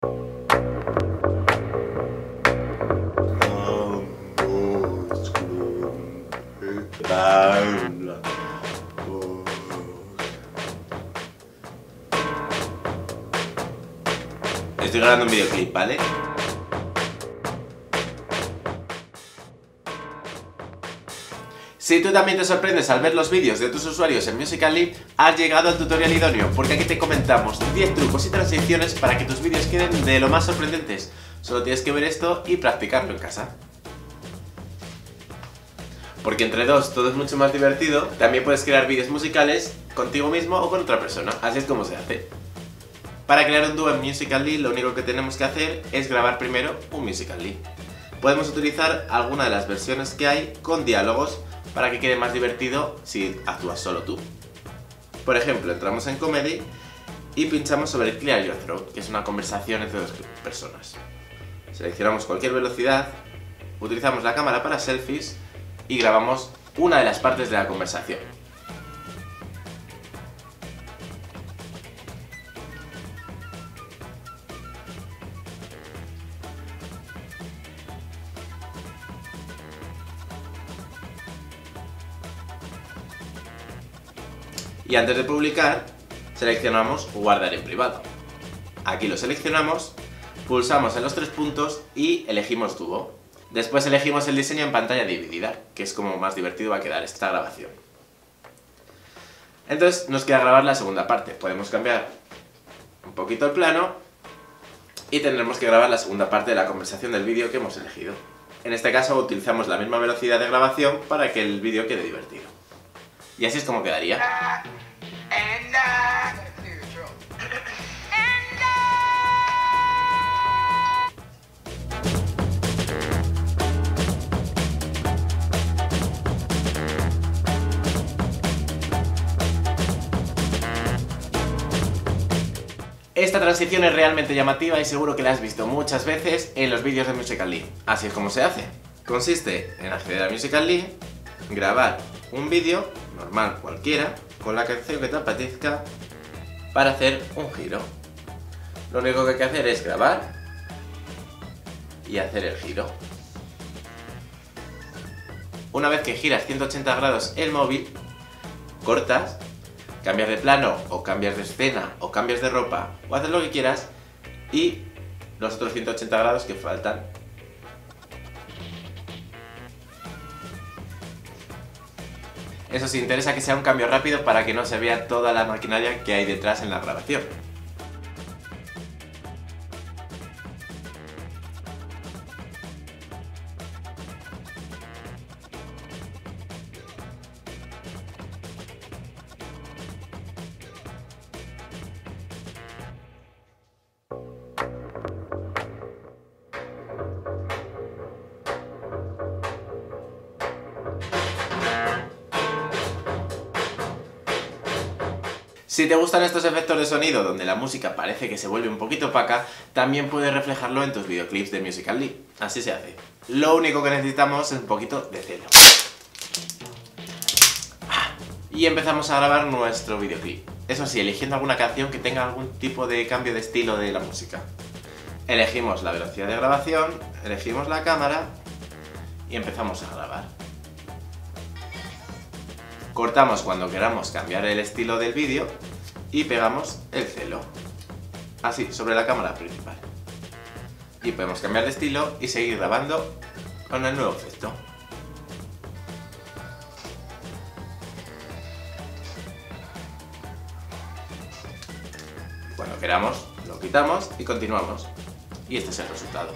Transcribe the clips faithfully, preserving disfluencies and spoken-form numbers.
Estoy grabando un videoclip, ¿vale? Si tú también te sorprendes al ver los vídeos de tus usuarios en Musical.ly, has llegado al tutorial idóneo, porque aquí te comentamos diez trucos y transiciones para que tus vídeos queden de lo más sorprendentes. Solo tienes que ver esto y practicarlo en casa. Porque entre dos todo es mucho más divertido, también puedes crear vídeos musicales contigo mismo o con otra persona, así es como se hace. Para crear un dúo en Musical.ly lo único que tenemos que hacer es grabar primero un Musical.ly. Podemos utilizar alguna de las versiones que hay con diálogos para que quede más divertido si actúas solo tú. Por ejemplo, entramos en Comedy y pinchamos sobre Clear Your Throat, que es una conversación entre dos personas. Seleccionamos cualquier velocidad, utilizamos la cámara para selfies y grabamos una de las partes de la conversación. Y antes de publicar, seleccionamos guardar en privado. Aquí lo seleccionamos, pulsamos en los tres puntos y elegimos dúo. Después elegimos el diseño en pantalla dividida, que es como más divertido va a quedar esta grabación. Entonces nos queda grabar la segunda parte. Podemos cambiar un poquito el plano y tendremos que grabar la segunda parte de la conversación del vídeo que hemos elegido. En este caso utilizamos la misma velocidad de grabación para que el vídeo quede divertido. Y así es como quedaría. Esta transición es realmente llamativa y seguro que la has visto muchas veces en los vídeos de Musical.ly. Así es como se hace. Consiste en acceder a Musical.ly, grabar un vídeo normal cualquiera con la canción que te apetezca para hacer un giro. Lo único que hay que hacer es grabar y hacer el giro. Una vez que giras ciento ochenta grados el móvil, cortas, cambias de plano o cambias de escena o cambias de ropa o haces lo que quieras y los otros ciento ochenta grados que faltan. Eso sí, interesa que sea un cambio rápido para que no se vea toda la maquinaria que hay detrás en la grabación. Si te gustan estos efectos de sonido donde la música parece que se vuelve un poquito opaca, también puedes reflejarlo en tus videoclips de Musical.ly. Así se hace. Lo único que necesitamos es un poquito de celo. Y empezamos a grabar nuestro videoclip. Eso sí, eligiendo alguna canción que tenga algún tipo de cambio de estilo de la música. Elegimos la velocidad de grabación, elegimos la cámara y empezamos a grabar. Cortamos cuando queramos cambiar el estilo del vídeo y pegamos el celo, así, sobre la cámara principal. Y podemos cambiar de estilo y seguir grabando con el nuevo efecto. Cuando queramos, lo quitamos y continuamos. Y este es el resultado.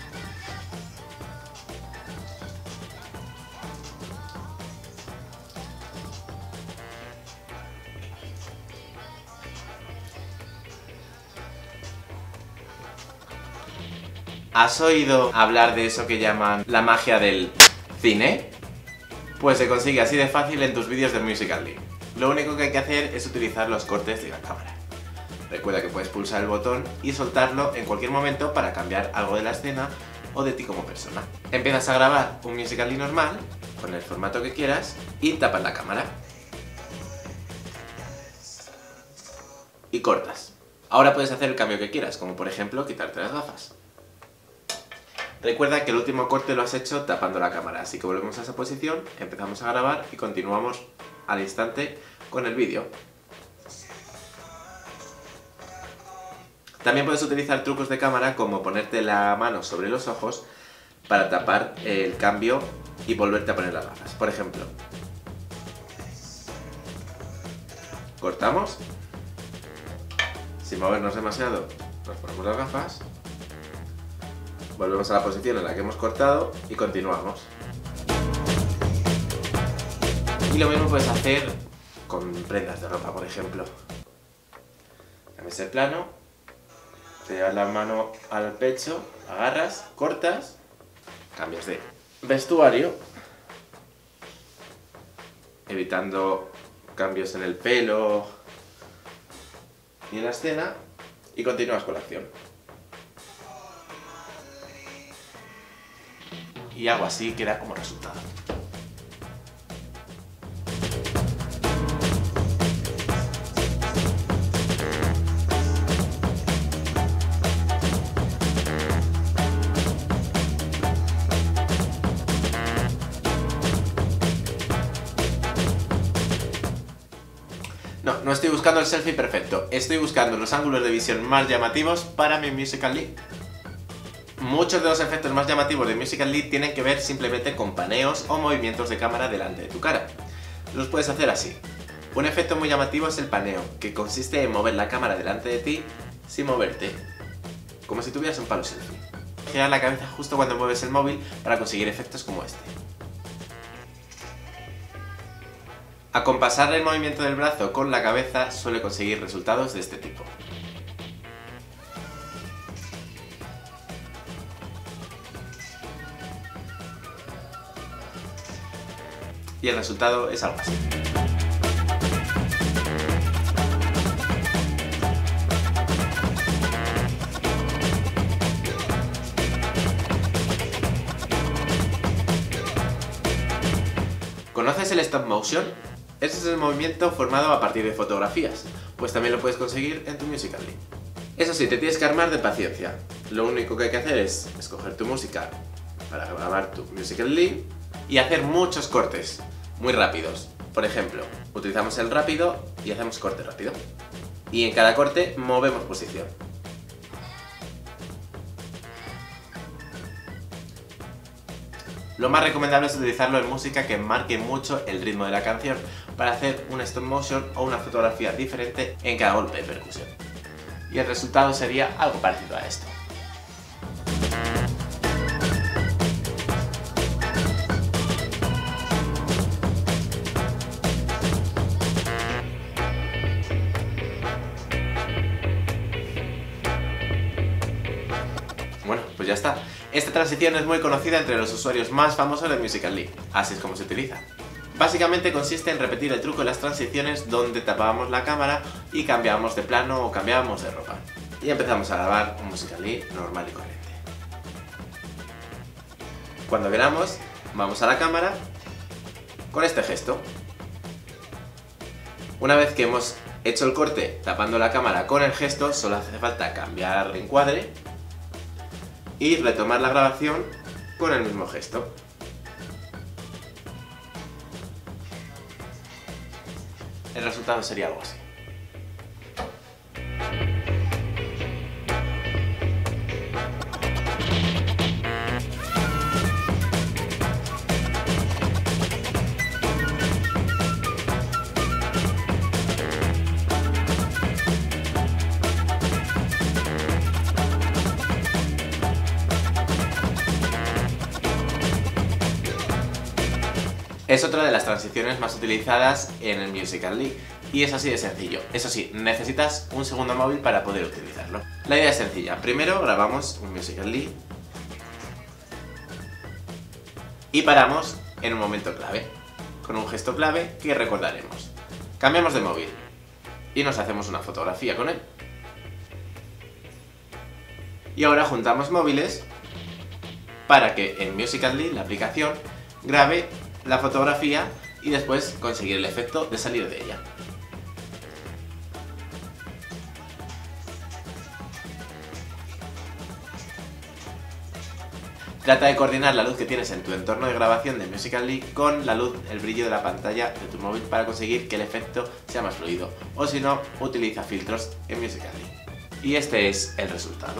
¿Has oído hablar de eso que llaman la magia del cine? Pues se consigue así de fácil en tus vídeos de Musical.ly. Lo único que hay que hacer es utilizar los cortes de la cámara. Recuerda que puedes pulsar el botón y soltarlo en cualquier momento para cambiar algo de la escena o de ti como persona. Empiezas a grabar un Musical.ly normal, con el formato que quieras, y tapas la cámara. Y cortas. Ahora puedes hacer el cambio que quieras, como por ejemplo quitarte las gafas. Recuerda que el último corte lo has hecho tapando la cámara, así que volvemos a esa posición, empezamos a grabar y continuamos al instante con el vídeo. También puedes utilizar trucos de cámara como ponerte la mano sobre los ojos para tapar el cambio y volverte a poner las gafas. Por ejemplo, cortamos, sin movernos demasiado, nos ponemos las gafas, volvemos a la posición en la que hemos cortado y continuamos. Y lo mismo puedes hacer con prendas de ropa, por ejemplo. Cambias el plano, te llevas la mano al pecho, agarras, cortas, cambias de vestuario, evitando cambios en el pelo y en la escena, y continúas con la acción. Y algo así queda como resultado. No, no estoy buscando el selfie perfecto, estoy buscando los ángulos de visión más llamativos para mi Musical.ly. Muchos de los efectos más llamativos de Musical.ly tienen que ver simplemente con paneos o movimientos de cámara delante de tu cara. Los puedes hacer así. Un efecto muy llamativo es el paneo, que consiste en mover la cámara delante de ti sin moverte, como si tuvieras un palo selfie. Girar la cabeza justo cuando mueves el móvil para conseguir efectos como este. Acompasar el movimiento del brazo con la cabeza suele conseguir resultados de este tipo. Y el resultado es algo así. ¿Conoces el stop motion? Este es el movimiento formado a partir de fotografías, pues también lo puedes conseguir en tu Musical.ly. Eso sí, te tienes que armar de paciencia. Lo único que hay que hacer es escoger tu música para grabar tu Musical.ly y hacer muchos cortes, muy rápidos. Por ejemplo, utilizamos el rápido y hacemos corte rápido. Y en cada corte movemos posición. Lo más recomendable es utilizarlo en música que marque mucho el ritmo de la canción para hacer un stop motion o una fotografía diferente en cada golpe de percusión. Y el resultado sería algo parecido a esto. Bueno, pues ya está. Esta transición es muy conocida entre los usuarios más famosos de Musical.ly, así es como se utiliza. Básicamente consiste en repetir el truco de las transiciones donde tapábamos la cámara y cambiábamos de plano o cambiábamos de ropa. Y empezamos a grabar un Musical.ly normal y corriente. Cuando queramos, vamos a la cámara con este gesto. Una vez que hemos hecho el corte tapando la cámara con el gesto, solo hace falta cambiar el encuadre y retomar la grabación con el mismo gesto. El resultado sería algo así. Es otra de las transiciones más utilizadas en el Musical.ly y es así de sencillo. Eso sí, necesitas un segundo móvil para poder utilizarlo. La idea es sencilla. Primero grabamos un Musical.ly y paramos en un momento clave, con un gesto clave que recordaremos. Cambiamos de móvil y nos hacemos una fotografía con él. Y ahora juntamos móviles para que en Musical.ly, la aplicación, grabe la fotografía y después conseguir el efecto de salir de ella. Trata de coordinar la luz que tienes en tu entorno de grabación de Musical.ly con la luz, el brillo de la pantalla de tu móvil para conseguir que el efecto sea más fluido. O si no, utiliza filtros en Musical.ly. Y este es el resultado.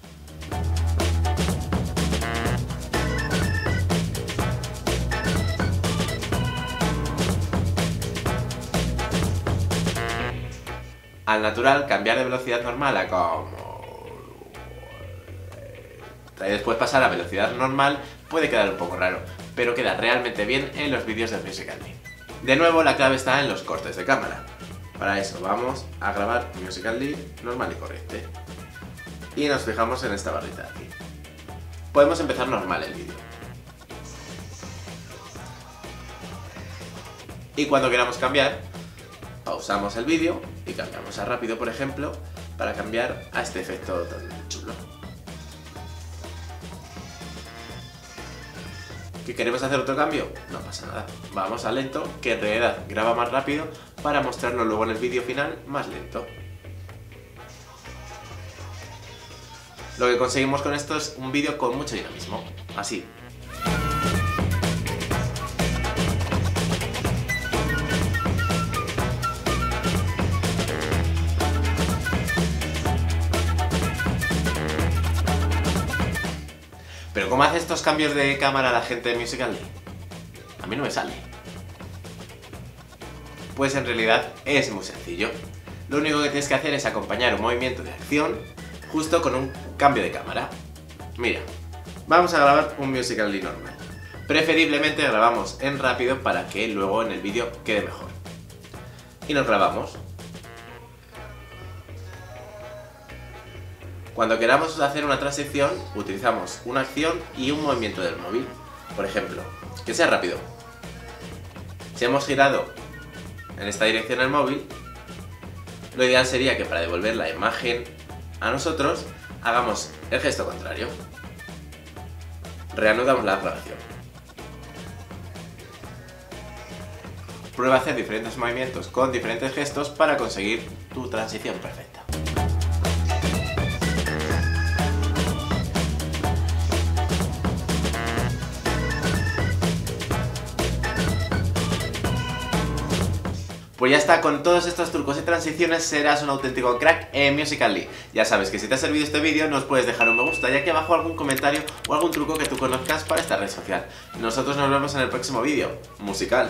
Al natural, cambiar de velocidad normal a como... y después pasar a velocidad normal puede quedar un poco raro, pero queda realmente bien en los vídeos de Musical.ly. De nuevo, la clave está en los cortes de cámara. Para eso vamos a grabar Musical.ly normal y corriente. Y nos fijamos en esta barrita de aquí. Podemos empezar normal el vídeo. Y cuando queramos cambiar, pausamos el vídeo y cambiamos a rápido, por ejemplo, para cambiar a este efecto tan chulo. ¿Que queremos hacer otro cambio? No pasa nada. Vamos a lento, que en realidad graba más rápido para mostrarlo luego en el vídeo final más lento. Lo que conseguimos con esto es un vídeo con mucho dinamismo. Así. ¿Pero cómo hace estos cambios de cámara la gente de Musical.ly? A mí no me sale. Pues en realidad es muy sencillo. Lo único que tienes que hacer es acompañar un movimiento de acción justo con un cambio de cámara. Mira, vamos a grabar un Musical.ly normal. Preferiblemente grabamos en rápido para que luego en el vídeo quede mejor. Y nos grabamos. Cuando queramos hacer una transición, utilizamos una acción y un movimiento del móvil. Por ejemplo, que sea rápido. Si hemos girado en esta dirección el móvil, lo ideal sería que para devolver la imagen a nosotros, hagamos el gesto contrario. Reanudamos la grabación. Prueba a hacer diferentes movimientos con diferentes gestos para conseguir tu transición perfecta. Pues ya está, con todos estos trucos y transiciones serás un auténtico crack en Musical.ly. Ya sabes que si te ha servido este vídeo nos puedes dejar un me gusta y aquí abajo algún comentario o algún truco que tú conozcas para esta red social. Nosotros nos vemos en el próximo vídeo musical.